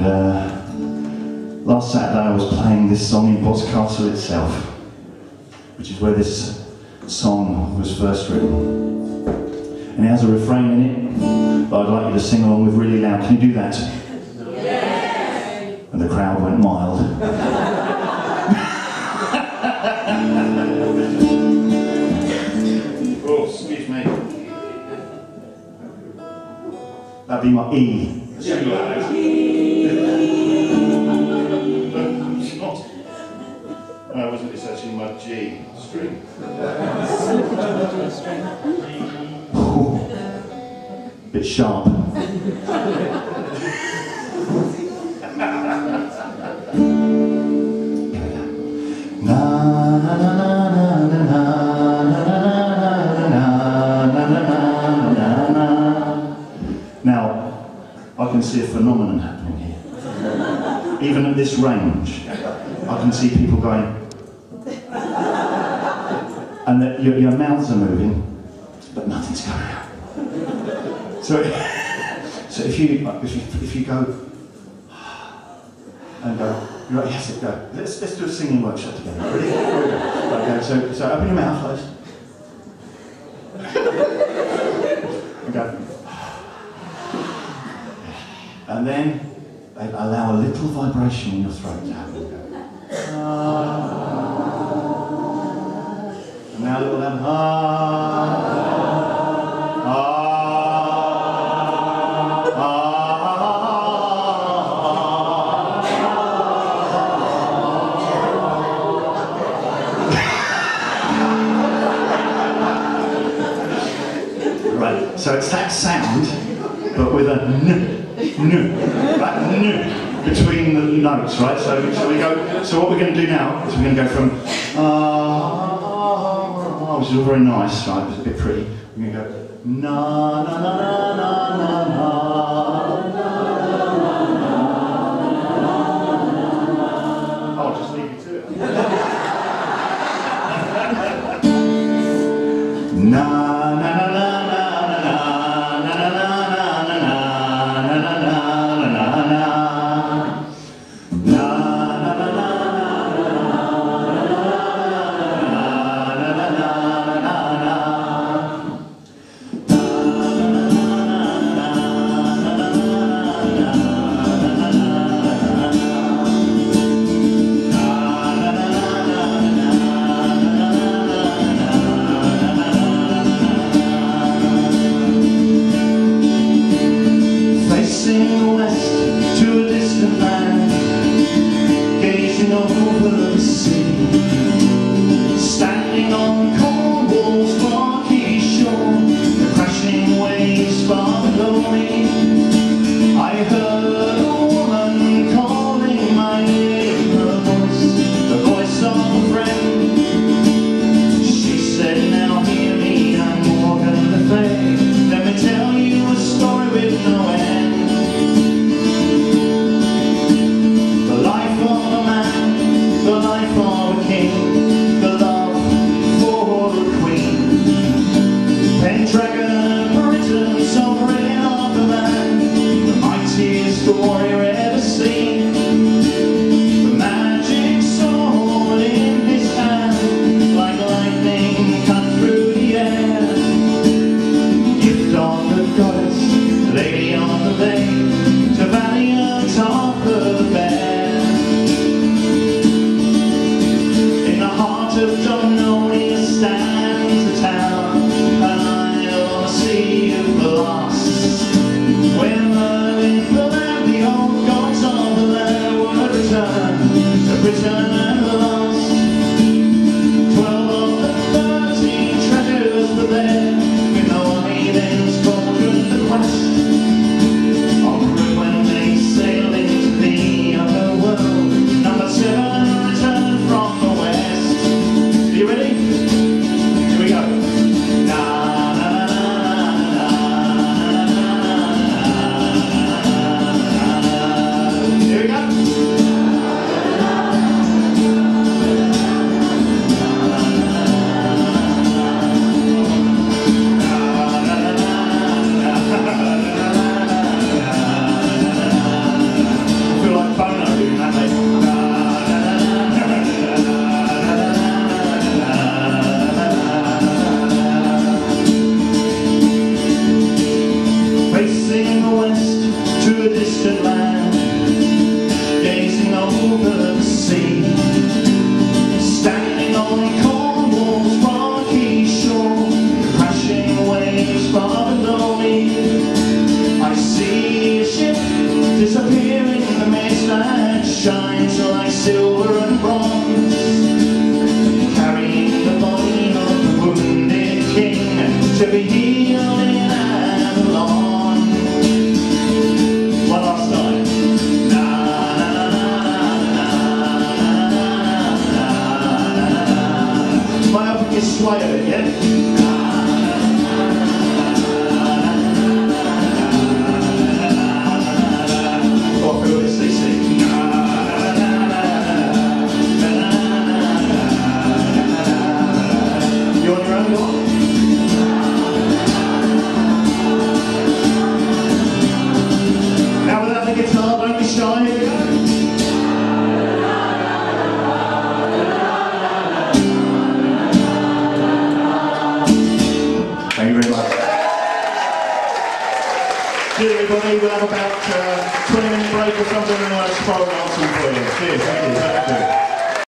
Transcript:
last Saturday I was playing this song in Boscastle itself, which is where this song was first written. And it has a refrain in it that I'd like you to sing along with really loud. Can you do that? Yes. And the crowd went mild. Oh, excuse me. That'd be my E. No, it wasn't. It's actually my G string. Bit sharp. Now, I can see a phenomenon happening here. Even at this range, I can see people going, and that your mouths are moving, but nothing's coming out. So if you go and go, you're right, yes, go. Let's do a singing workshop together. Ready? Okay, so open your mouth, please. And go. And then allow a little vibration in your throat to happen. And now a little louder. Right, so it's that sound, but with a n, like n, between the notes, right? So we go. So what we're going to do now is we're going to go from which is all very nice, right? It's a bit pretty. We're going to go na na na na na na. I'll just leave you to it. Na na na na. silver and bronze, carrying the body of the wounded king to be healed in Avalon. One last time. Might help you sway a bit, yeah? Now without the guitar, don't be shy, here we go. Thank you very much. Cheers everybody, we'll have about 20-minute break or something and I'll spoil an answer for you. Cheers, thank you.